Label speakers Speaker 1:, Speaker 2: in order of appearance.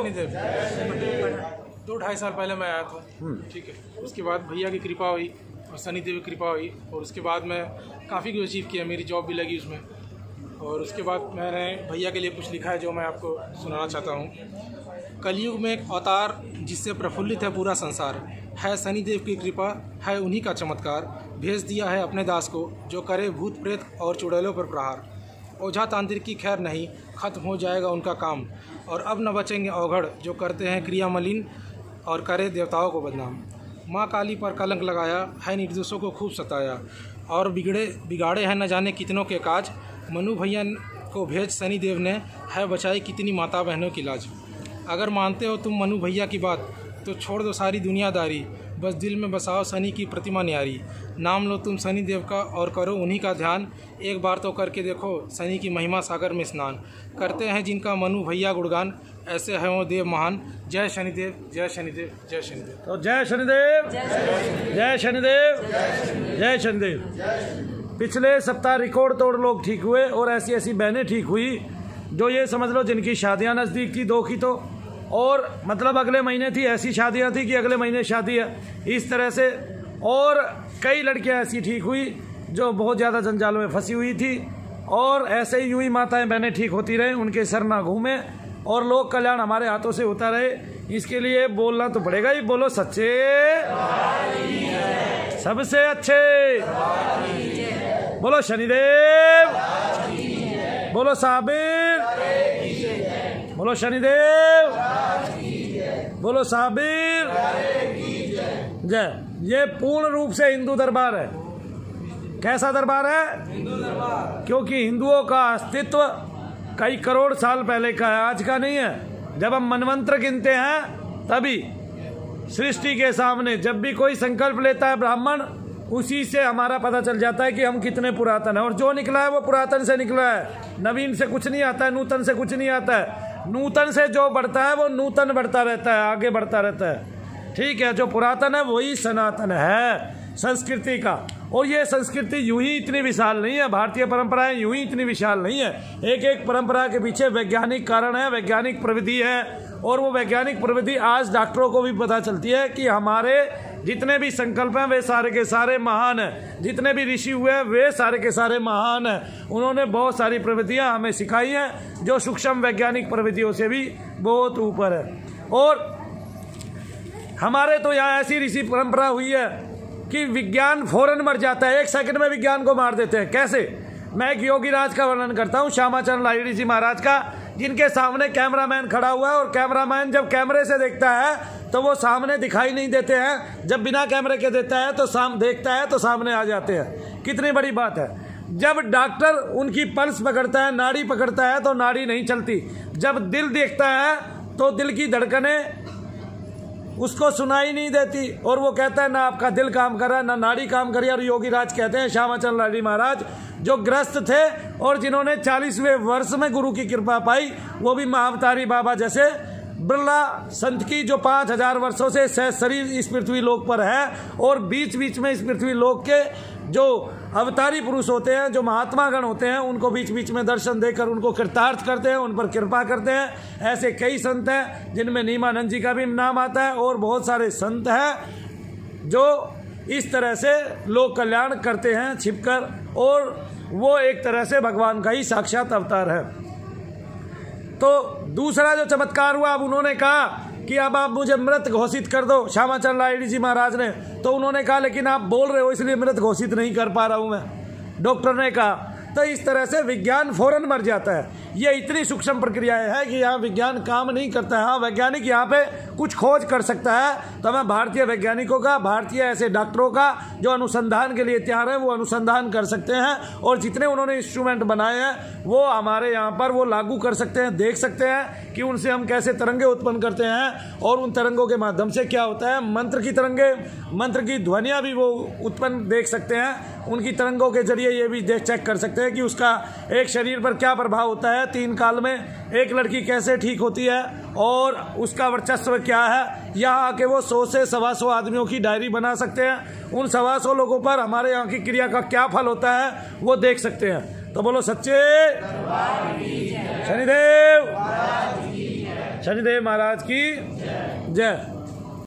Speaker 1: शनिदेव। 2-2.5 साल पहले मैं आया था, ठीक है। उसके बाद भैया की कृपा हुई और शनिदेव की कृपा हुई, और उसके बाद मैं काफ़ी कुछ अचीव किया, मेरी जॉब भी लगी उसमें। और उसके बाद मैंने भैया के लिए कुछ लिखा है जो मैं आपको सुनाना चाहता हूँ। कलयुग में एक अवतार जिससे प्रफुल्लित है पूरा संसार, है शनिदेव की कृपा, है उन्हीं का चमत्कार। भेज दिया है अपने दास को जो करे भूत प्रेत और चुड़ैलों पर प्रहार। ओझा तांत्रिक की खैर नहीं, खत्म हो जाएगा उनका काम, और अब न बचेंगे अवघड़ जो करते हैं क्रिया मलिन और करे देवताओं को बदनाम। माँ काली पर कलंक लगाया है, निर्दोषों को खूब सताया, और बिगाड़े हैं न जाने कितनों के काज। मनु भैया को भेज शनिदेव ने, है बचाई कितनी माता बहनों की लाज। अगर मानते हो तुम मनु भैया की बात तो छोड़ दो सारी दुनियादारी, बस दिल में बसाओ शनि की प्रतिमा न्यारी। नाम लो तुम शनि देव का और करो उन्हीं का ध्यान, एक बार तो करके देखो शनि की महिमा सागर में स्नान। करते हैं जिनका मनु भैया गुणगान, ऐसे हैं वो देव महान। जय शनिदेव, जय शनिदेव, जय शनिदेव।
Speaker 2: तो जय शनिदेव, जय शनिदेव, जय शनिदेव। पिछले सप्ताह रिकॉर्ड तोड़ लोग ठीक हुए, और ऐसी ऐसी बहनें ठीक हुई जो ये समझ लो जिनकी शादियां नज़दीक थी, 2 की तो, और मतलब अगले महीने थी, ऐसी शादियां थी कि अगले महीने शादी है, इस तरह से। और कई लड़कियां ऐसी ठीक हुई जो बहुत ज़्यादा जंजालों में फंसी हुई थी, और ऐसे ही यूं ही माताएं बहनें ठीक होती रहे, उनके सर ना घूमे, और लोक कल्याण हमारे हाथों से होता रहे। इसके लिए बोलना तो पड़ेगा ही, बोलो सच्चे सबसे अच्छे, बोलो शनिदेव, बोलो साबिर, बोलो शनिदेव, बोलो साबिर जय। ये पूर्ण रूप से हिंदू दरबार है। कैसा दरबार है? हिंदू दरबार। क्योंकि हिंदुओं का अस्तित्व कई करोड़ साल पहले का है, आज का नहीं है। जब हम मनवंत्र गिनते हैं तभी सृष्टि के सामने जब भी कोई संकल्प लेता है ब्राह्मण, उसी से हमारा पता चल जाता है कि हम कितने पुरातन हैं। और जो निकला है वो पुरातन से निकला है, नवीन से कुछ नहीं आता है, नूतन से कुछ नहीं आता है। नूतन से जो बढ़ता है वो नूतन बढ़ता रहता है, आगे बढ़ता रहता है, ठीक है। जो पुरातन है वही सनातन है संस्कृति का। और ये संस्कृति यूं ही इतनी विशाल नहीं है, भारतीय परंपराएं यूं ही इतनी विशाल नहीं है। एक एक परंपरा के पीछे वैज्ञानिक कारण है, वैज्ञानिक प्रविधि है, और वो वैज्ञानिक प्रविधि आज डॉक्टरों को भी पता चलती है कि हमारे जितने भी संकल्प हैं वे सारे के सारे महान हैं, जितने भी ऋषि हुए हैं वे सारे के सारे महान हैं। उन्होंने बहुत सारी प्रविधियां हमें सिखाई हैं जो सूक्ष्म वैज्ञानिक प्रविधियों से भी बहुत ऊपर है। और हमारे तो यहाँ ऐसी ऋषि परंपरा हुई है कि विज्ञान फौरन मर जाता है, 1 सेकंड में विज्ञान को मार देते हैं। कैसे? मैं एक योगी राज का वर्णन करता हूँ, श्यामाचरण लाहिड़ी जी महाराज का, जिनके सामने कैमरामैन खड़ा हुआ है, और कैमरामैन जब कैमरे से देखता है तो वो सामने दिखाई नहीं देते हैं, जब बिना कैमरे के देता है तो देखता है तो सामने आ जाते हैं। कितनी बड़ी बात है। जब डॉक्टर उनकी पल्स पकड़ता है, नाड़ी पकड़ता है, तो नाड़ी नहीं चलती। जब दिल देखता है तो दिल की धड़कनें उसको सुनाई नहीं देती, और वो कहता है ना आपका दिल काम कर रहा है ना नाड़ी काम कर रही है। और योगी राज कहते हैं, श्यामाचरण लाहिड़ी महाराज जो ग्रस्त थे और जिन्होंने 40वें वर्ष में गुरु की कृपा पाई, वो भी महाअवतारी बाबा जैसे बिरला संत की जो 5000 वर्षों से शरीर इस पृथ्वी लोक पर है, और बीच बीच में इस पृथ्वी लोक के जो अवतारी पुरुष होते हैं, जो महात्मा गण होते हैं, उनको बीच बीच में दर्शन देकर उनको कृतार्थ करते हैं, उन पर कृपा करते हैं। ऐसे कई संत हैं जिनमें नीमानंद जी का भी नाम आता है, और बहुत सारे संत हैं जो इस तरह से लोक कल्याण करते हैं छिपकर, और वो एक तरह से भगवान का ही साक्षात अवतार है। तो दूसरा जो चमत्कार हुआ, अब उन्होंने कहा कि अब आप मुझे मृत घोषित कर दो, श्यामाचरण लाहिड़ी जी महाराज ने। तो उन्होंने कहा लेकिन आप बोल रहे हो इसलिए मृत घोषित नहीं कर पा रहा हूं मैं, डॉक्टर ने कहा। तो इस तरह से विज्ञान फौरन मर जाता है। ये इतनी सूक्ष्म प्रक्रियाएं हैं कि यहाँ विज्ञान काम नहीं करता है। हाँ, वैज्ञानिक यहाँ पे कुछ खोज कर सकता है, तो मैं भारतीय वैज्ञानिकों का, भारतीय ऐसे डॉक्टरों का जो अनुसंधान के लिए तैयार है, वो अनुसंधान कर सकते हैं, और जितने उन्होंने इंस्ट्रूमेंट बनाए हैं वो हमारे यहाँ पर वो लागू कर सकते हैं, देख सकते हैं कि उनसे हम कैसे तरंगे उत्पन्न करते हैं, और उन तरंगों के माध्यम से क्या होता है। मंत्र की तरंगे, मंत्र की ध्वनियाँ भी वो उत्पन्न देख सकते हैं, उनकी तरंगों के जरिए ये भी चेक कर सकते हैं कि उसका एक शरीर पर क्या प्रभाव होता है। 3 काल में एक लड़की कैसे ठीक होती है और उसका वर्चस्व क्या है। यहाँ आके वो 100 से 125 आदमियों की डायरी बना सकते हैं। उन 125 लोगों पर हमारे यहाँ की क्रिया का क्या फल होता है वो देख सकते हैं। तो बोलो सच्चे शनिदेव, शनिदेव महाराज की जय।